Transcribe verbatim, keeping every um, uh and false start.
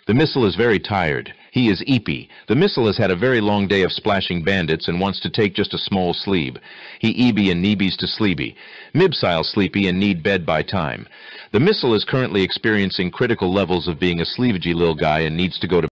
The missile is very tired. He is eepy. The missile has had a very long day of splashing bandits and wants to take just a small sleep. He eeby and neebies to sleepy. Mibsile sleepy and need bed by time. The missile is currently experiencing critical levels of being a sleevagey little guy and needs to go to